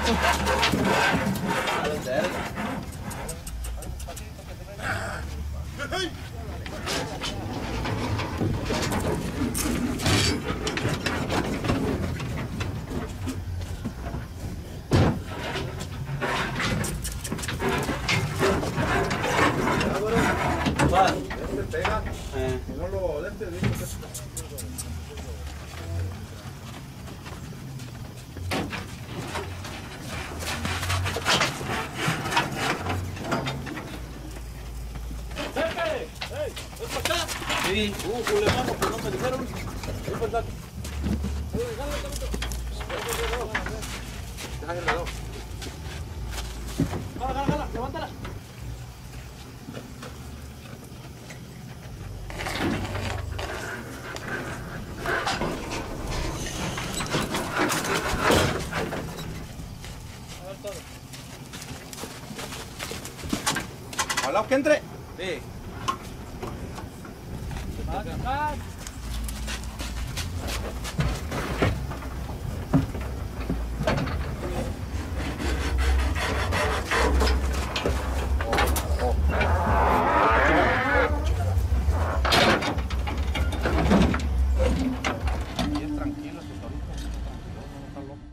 Sí, Julián, pues no me dijeron. Jala, levántala. Hola, que entre. Sí. Bien tranquilo, tu torito. No está loco.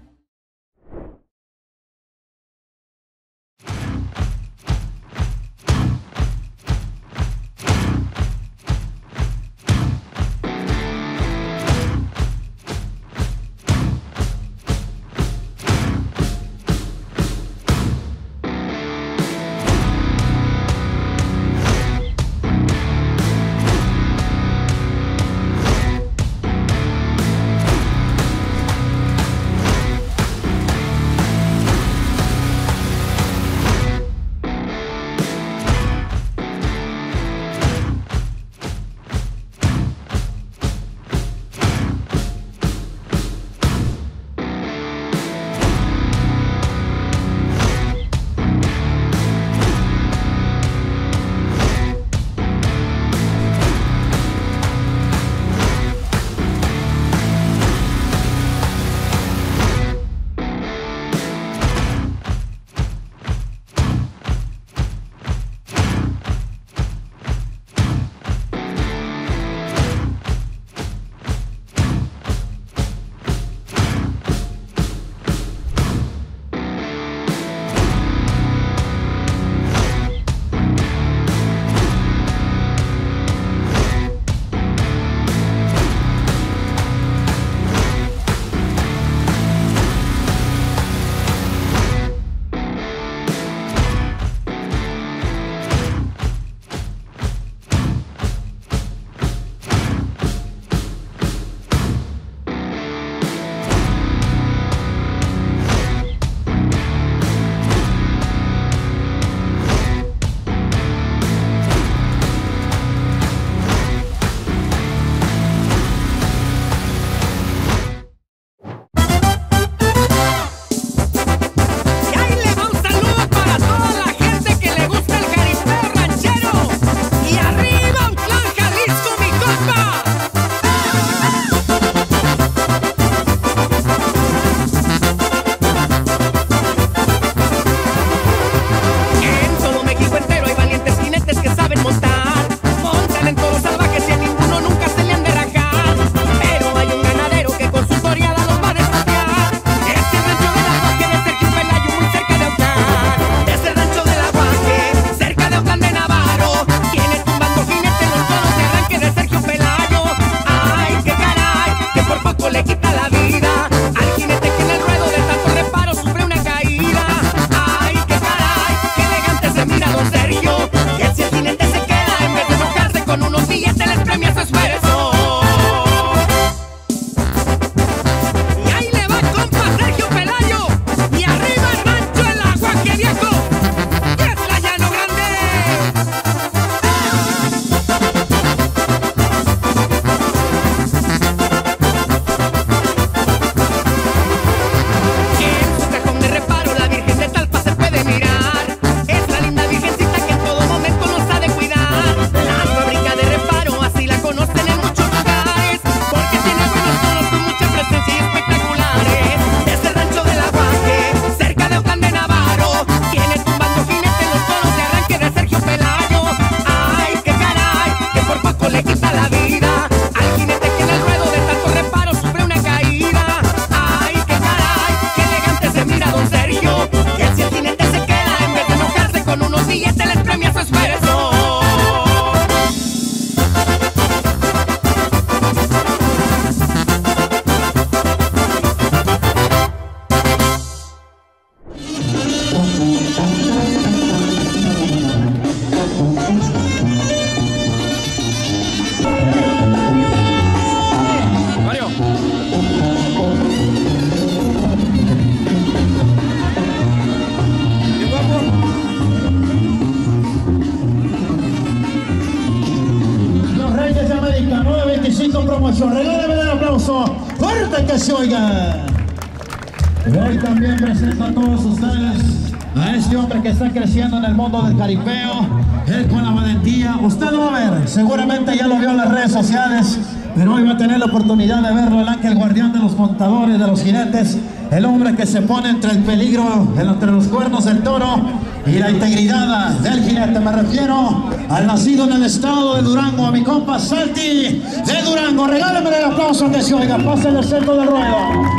se oiga. Y hoy también presento a todos ustedes a este hombre que está creciendo en el mundo del jaripeo, él con la valentía. Usted lo va a ver, seguramente ya lo vio en las redes sociales, pero hoy va a tener la oportunidad de verlo, el ángel guardián de los montadores, de los jinetes, el hombre que se pone entre el peligro, entre los cuernos del toro y la integridad del jinete. Me refiero al nacido en el estado de Durango, a mi compa Salti de Durango. Regálame el aplauso que se oiga, pase el centro del ruedo.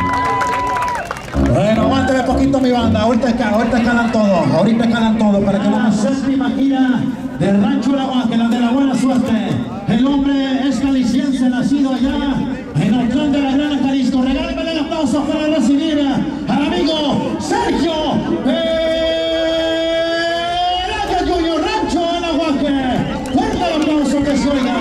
Bueno, aguántame poquito mi banda, ahorita calan todo, para que la séptima gira de Rancho La Guaque, la de la buena suerte. El hombre es galiciense, nacido allá en el clan de la Gran Jalisco. Regálame el aplauso para recibir al amigo Sergio Junior, Rancho La Guaque. Fuerte el aplauso que se oiga.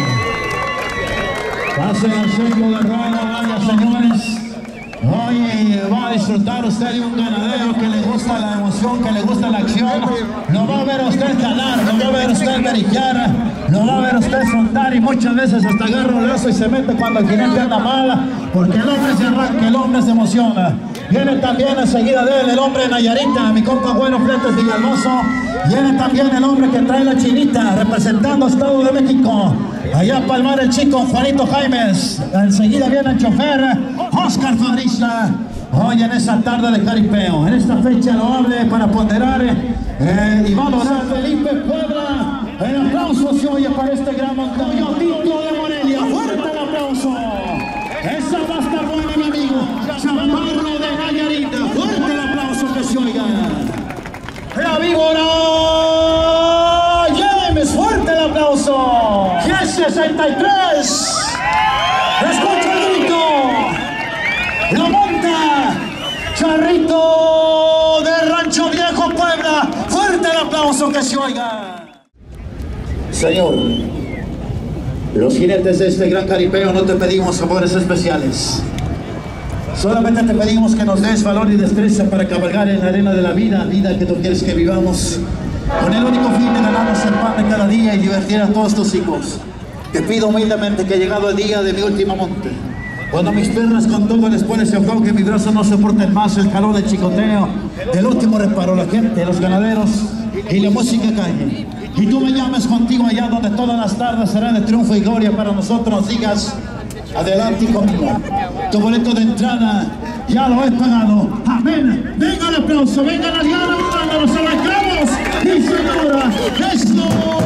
Pasen al centro de ruedo, vaya señores. Hoy va a disfrutar usted de un ganadero que le gusta la emoción, que le gusta la acción. Lo va a ver usted ganar, lo va a ver usted verificar, lo va a ver usted soltar y muchas veces hasta agarra un lazo y se mete cuando el jinete anda mal, porque el hombre se arranca, el hombre se emociona. Viene también enseguida de él el hombre de Nayarita, mi compa Bueno Fletes Villalmozo. Viene también el hombre que trae la chinita, representando a Estado de México. Allá a palmar el chico Juanito Jaimes. Enseguida viene el chofer Oscar Fabrista. Hoy en esa tarde de jaripeo, en esta fecha loable para ponderar y valorar Felipe Puebla. El aplauso se oye para este gran montaño Tito de Morelia. Fuerte el aplauso. Esa va a estar buena, mi amigo. Chaparro de Nayarita. Fuerte el aplauso que se oiga. La víbora James, fuerte el aplauso. G63. Escucha el grito. Lo monta Charrito de Rancho Viejo, Puebla. Fuerte el aplauso que se oiga. Señor, los jinetes de este gran jaripeo no te pedimos favores especiales. Solamente te pedimos que nos des valor y destreza para cabalgar en la arena de la vida que tú quieres que vivamos, con el único fin de ganarnos el pan de cada día y divertir a todos tus hijos. Te pido humildemente que llegado el día de mi último monte, cuando mis piernas con todo el espuelo se aflojen, mis brazos no soporten más el calor del chicoteo, el último reparo, la gente, los ganaderos y la música calle, y tú me llames contigo allá donde todas las tardes serán de triunfo y gloria para nosotros, digas: adelante, hijo mío, tu boleto de entrada ya lo he pagado. Amén. Venga el aplauso, venga las ganas, cuando nos arrancamos. Y señora, esto.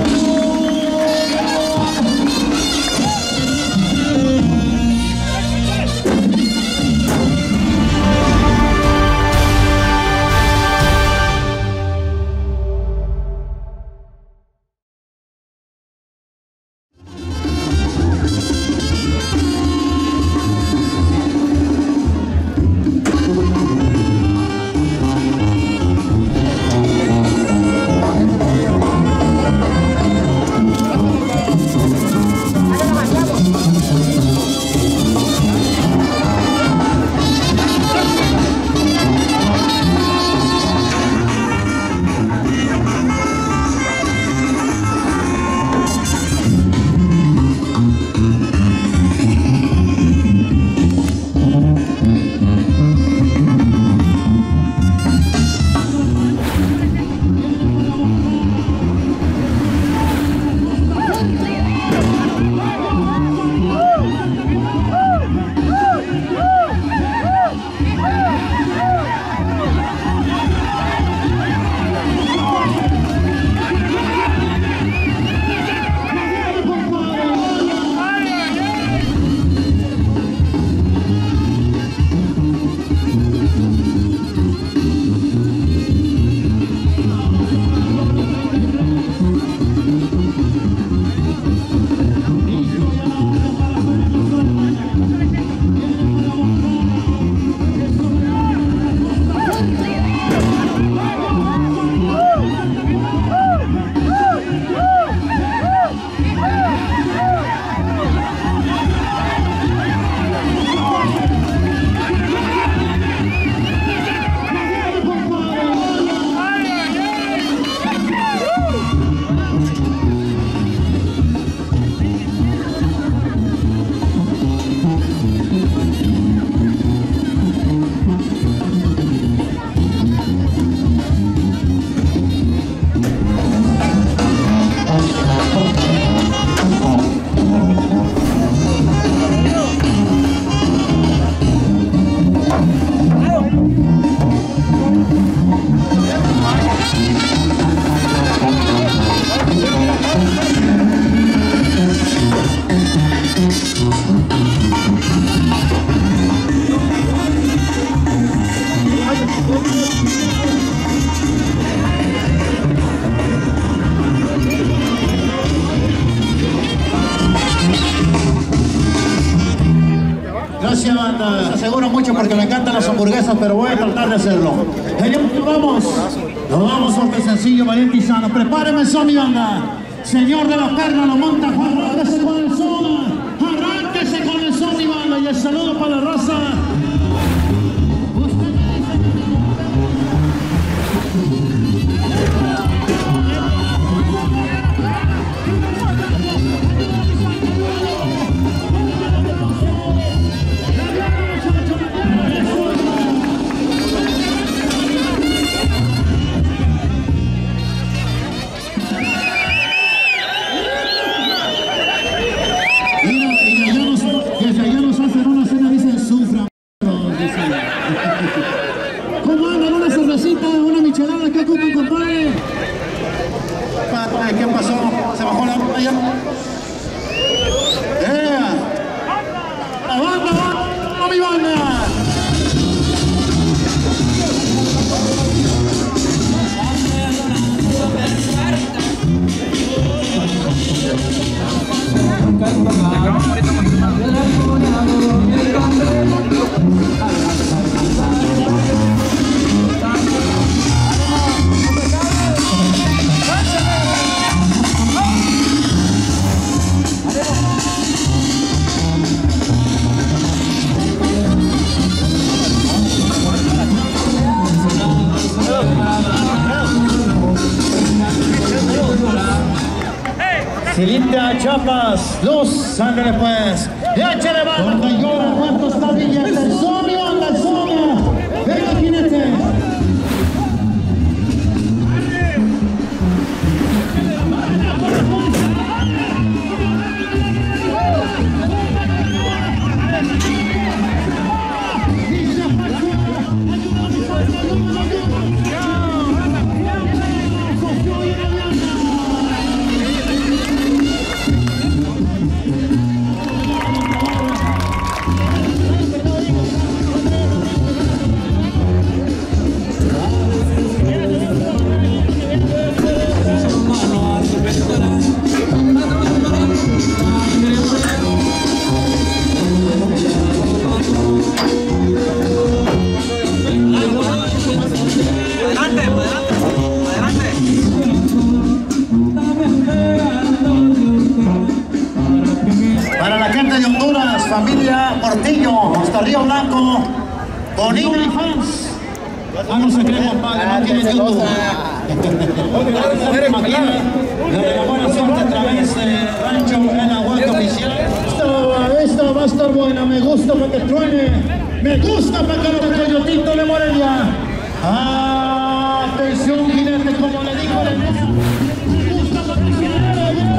Gracias, banda. Les aseguro mucho porque me encantan las hamburguesas, pero voy a tratar de hacerlo. Señor, nos vamos porque sencillo, valiente y sano. Prepárenme eso, mi banda. Señor de la perna lo monta, arránquese con el son. Arránquese con el son, mi banda. Y el saludo para la raza. ¿Cómo andan? ¿Una cervecita? ¿Una michelada? ¿Qué ocupan, compadre? ¿Qué pasó? ¿Se bajó la botella? ¡La banda, banda! ¡Mi banda! Silita, Chapas, Luz, ándale pues. Y échale mano. Cuando llora, ¿cuánto está billete? El somi, onda, el somi. Venga, jinete. Familia Portillo, hasta Río Blanco, Bonita y fans. No se cree, compadre, no tiene YouTube. La buena suerte a través de Rancho en la web oficial. Esta va a estar buena, me gusta para que truene, me gusta para que los coyotitos de Morelia. Atención, jinete, como le dijo el hermoso. Me gusta para que truene.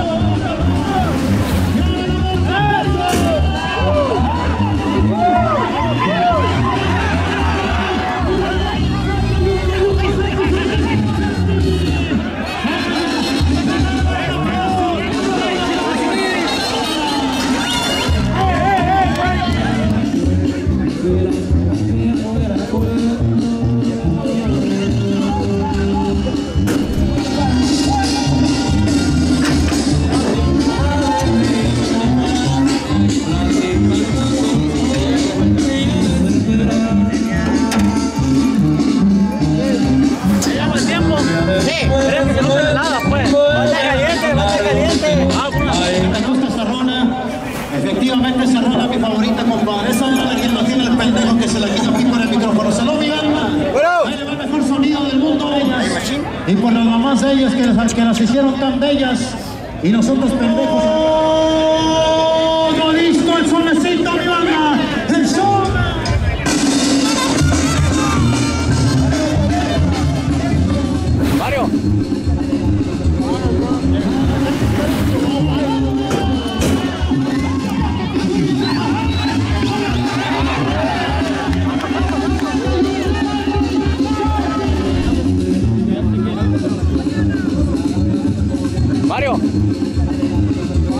Efectivamente, Serrana, mi favorita, compadre. Esa es la que lo tiene el pendejo que se la quita aquí por el micrófono. ¡Se lo mi alma! Ahí le va el mejor sonido del mundo a ellas. Y por las mamás de ellas que las hicieron tan bellas. Y nosotros pendejos. ¡Oh! ¡No listo el sonecito, mi banda! ¡El son! Mario. Mario.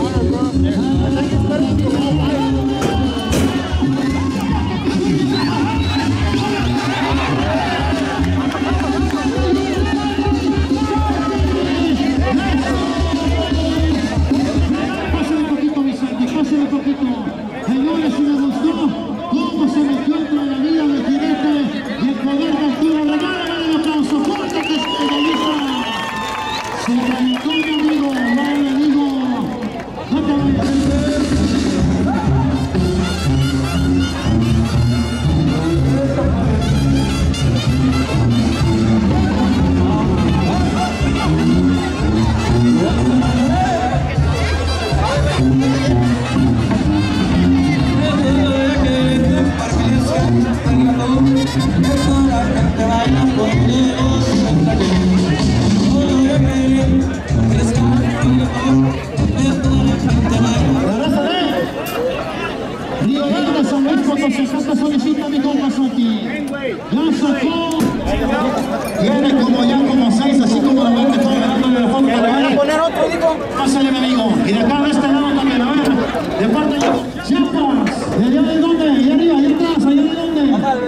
Río Grande, San Luis Potosí, se solicita mi compa Santi. Ya sacó. Tiene como 6, así como la ven que estoy ganándole la foto. ¿Le van a poner otro, digo? Pásale, mi amigo. Y de acá de este lado también, a ver. De parte de Chiapas. ¿De allá de dónde? Allá arriba, allá atrás, allá de dónde.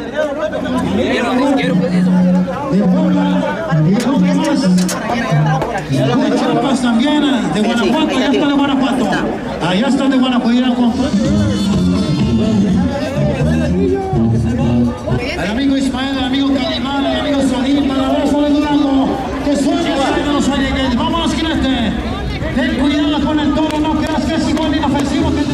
De Puebla. ¿Y de dónde más? De Chiapas también. De Guanajuato, allá está de Guanajuato. Allá está de Guanajuato. El amigo Ismael, el amigo Calimán, el amigo Solín, para el abrazo de Durango. Que suene los Oyegues. Vámonos, jinete. Ten cuidado con el toro, no creas que es igual inofensivo que...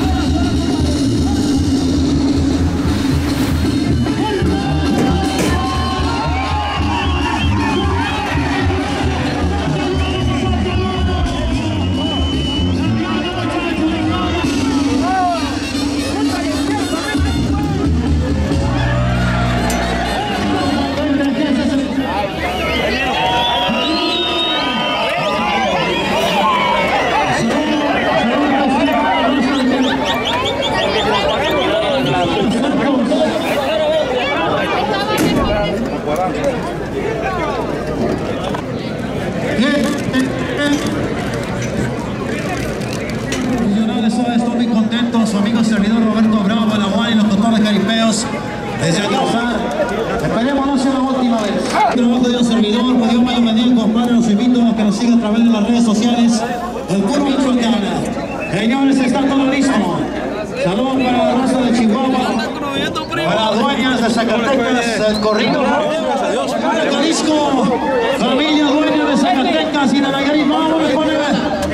Estoy muy contento, su amigo servidor Roberto Bravo, Balaguán y los doctores caripeos. Desde aquí, esperemos no sea la última vez. El trabajo de un servidor, pues Dios me lo bendiga, compadre. Los invito a que nos sigan a través de las redes sociales. El Puro Michoacán. Señores, está todo listo. Saludos para la raza de Chihuahua, para las dueñas de Zacatecas, el corrido, de Jalisco, familia dueña de Zacatecas y de Nayarit. Vamos a poner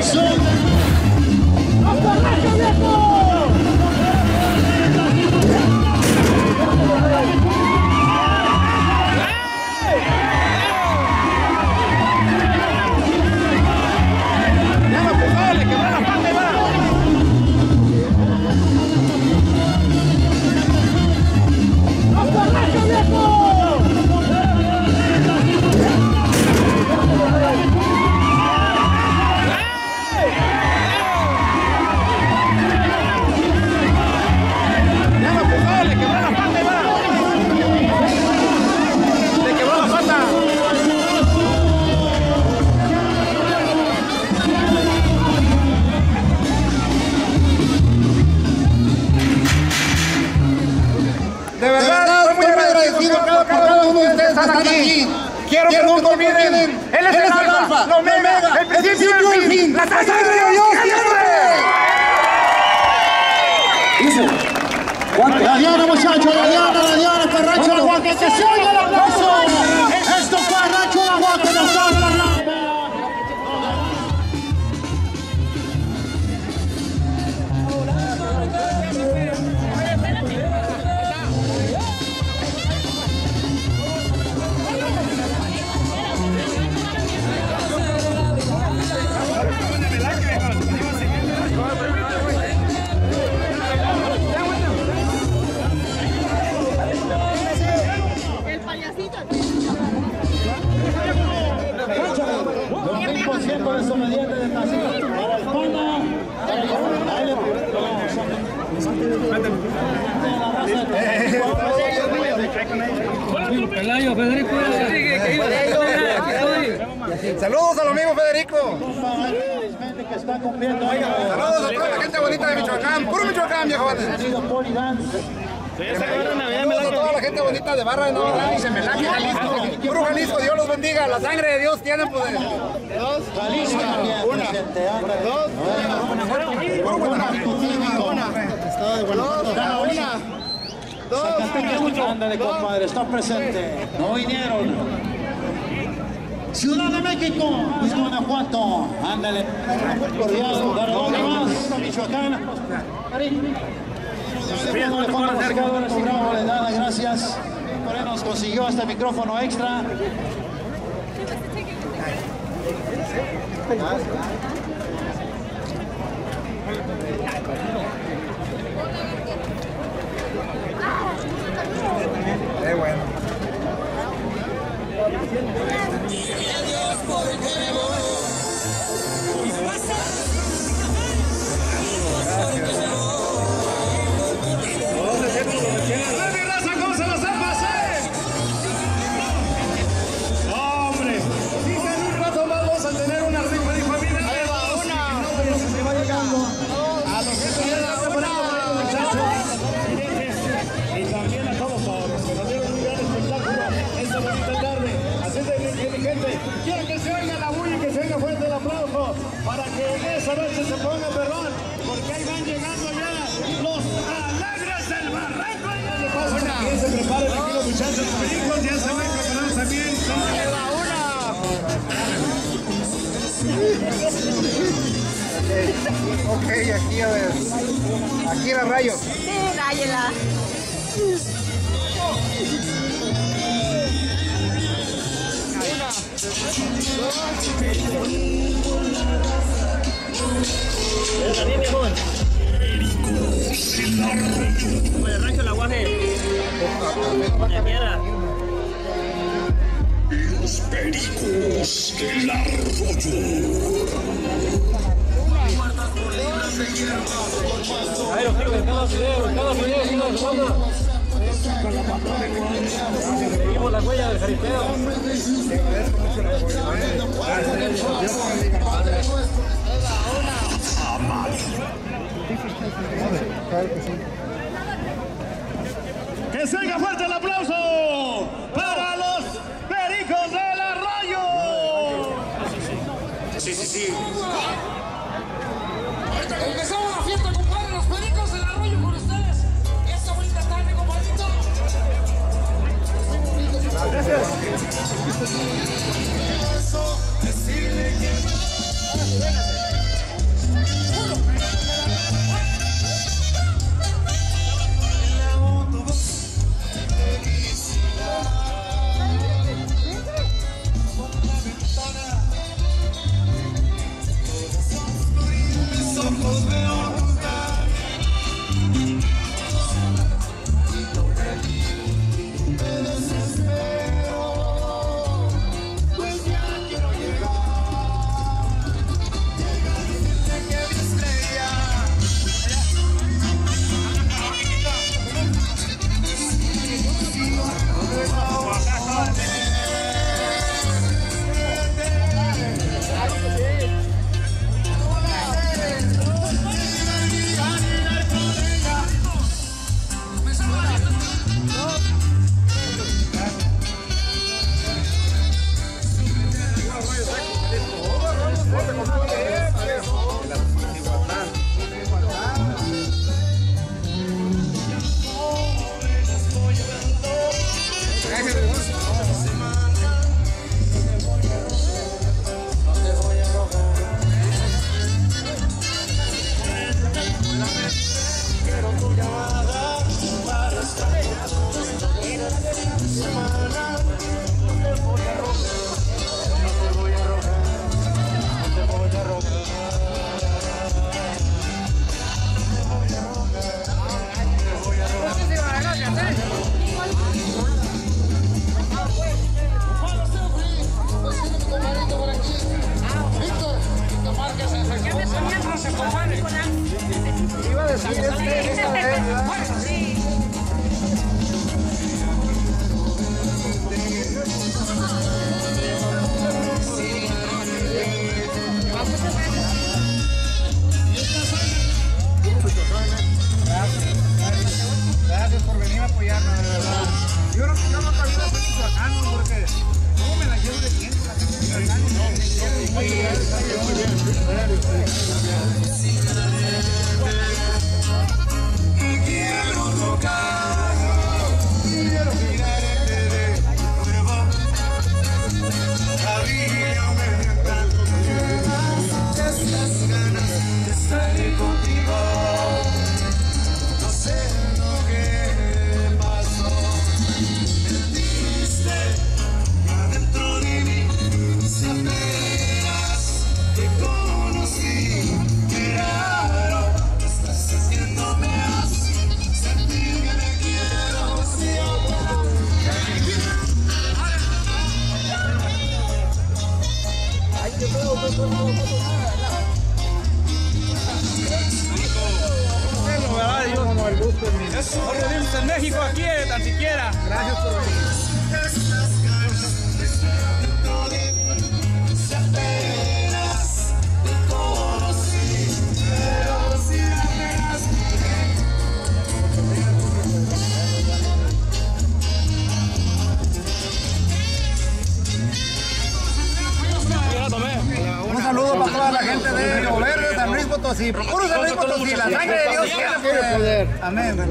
Quiero que nunca olviden, Él es el alfa, la omega, el principio y el fin, la sangre de Dios siempre. La Diana, muchachos, la Diana, Rancho La Huaca, que se oiga el aplauso. Esto fue Rancho La Huaca, nos da la rampa. Desobediente de casita para el fondo, Saludos al amigo Federico. que está cumpliendo. Saludos a toda la gente bonita de Michoacán. Puro Michoacán, viejo. Saludos a toda la gente bonita de Barra de Nueva Orleans, Chemelaque, Jalisco. Puro Jalisco, Dios los bendiga. La sangre de Dios tiene poder. Dos. Jalisco. Una. Dos. Puro Guanajuato. Dos. Ándale, compadre, está presente. No vinieron. Ciudad de México, pues Guanajuato. Ándale. Cordial. ¿Dónde más? Michoacán. Gracias. Por nos consiguió este micrófono extra. Qué bueno. ¿Cómo se los pasé? ¡Hombre! Dice en un rato más vamos a tener una rifa de familia. Ahí va una. Se va llegando a los que se van preparando, muchachos. Y también a todos los que nos dieron un gran espectáculo esta bonita tarde. Así de mi gente, quiero que se oiga la bulla y que se oiga fuerte el aplauso para que en esa noche se ponga perrón, porque ahí van llegando ya los alegres del barranco. Que se preparen aquí los muchachos, los pericos ya se van preparando también. Ok, aquí a ver. Aquí la rayos. Sí, ráyela. Con el rancho el aguaje. De piedra. Los Pericos del Arroyo. A ver, los chicos, cada video, una semana. Seguimos la huella del jaripeo. Que se oiga fuerte el aplauso para los Pericos del Arroyo. Sí. Empezamos la fiesta, compadre, los Pericos del Arroyo con ustedes. Esta bonita tarde, compadrito. Iba a decir esta vez, Gracias por venir a apoyarnos, de verdad. Yo no cabía hacer Michoacán, porque ¿cómo me la llevo de tiempo? Quiero tocar, quiero mirar en TV nuevo. La vida me da estas ganas de estar contigo. No sé lo que pasó, me diste adentro de mí. Si apenas te conocí. No venimos en México aquí, tan siquiera. Gracias por venir. Un saludo para toda la gente de Río Verde, San Luis Potosí. Puro San Luis Potosí, la sangre de Dios tiene poder. Amén.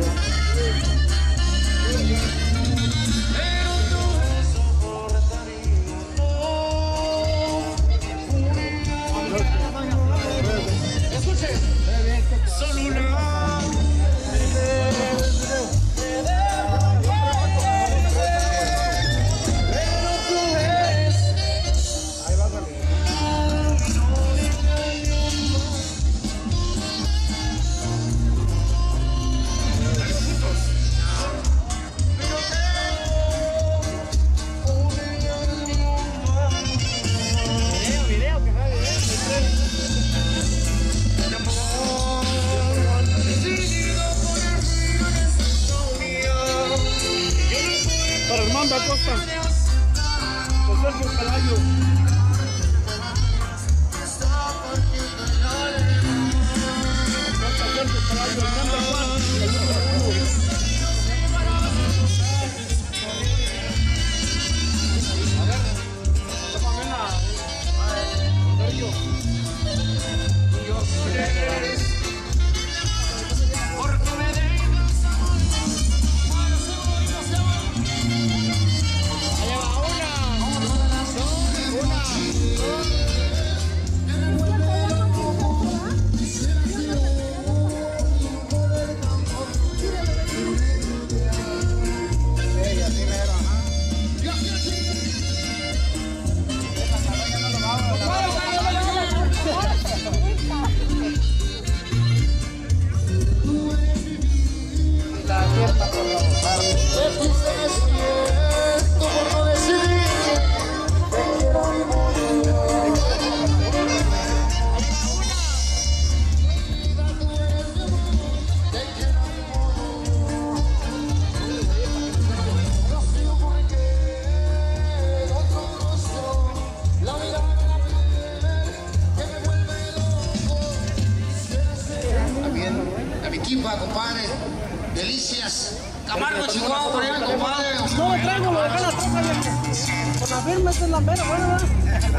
Para Armando Acosta. Por Sergio Calayo. Compadre, delicias. Camargo, Chihuahua, por allá, compadre. No me traigo, lo dejé en la troca, viejo. Con la firma, esta es la mera, buena, ¿verdad?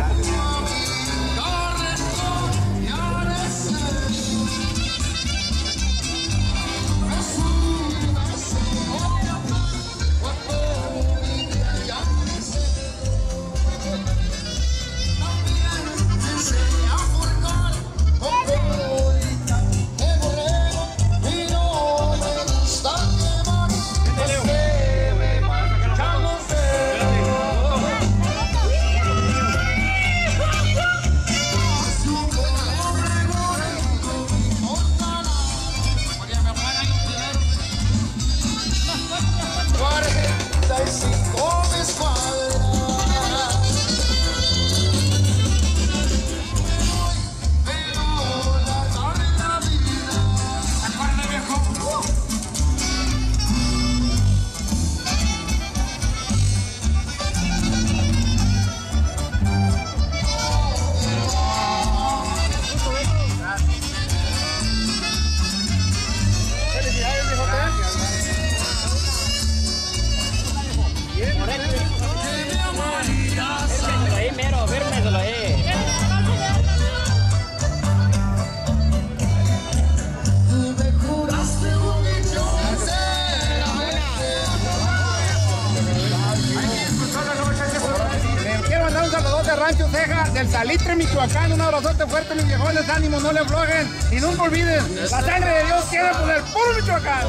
Rancho Ceja, del Salitre, Michoacán. Un abrazote fuerte, mis viejones, ánimo, no le aflojen y nunca olviden, la sangre de Dios tiene poder, puro Michoacán.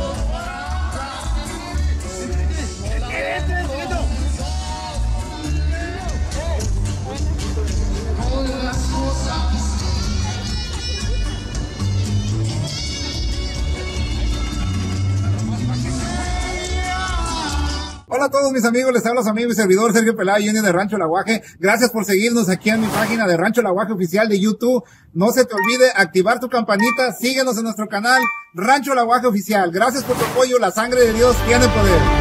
Hola a todos mis amigos, les habla su amigo y servidor Sergio Pelayo Junior de Rancho El Aguaje. Gracias por seguirnos aquí en mi página de Rancho El Aguaje Oficial de YouTube. No se te olvide activar tu campanita, síguenos en nuestro canal Rancho El Aguaje Oficial. Gracias por tu apoyo, la sangre de Dios tiene poder.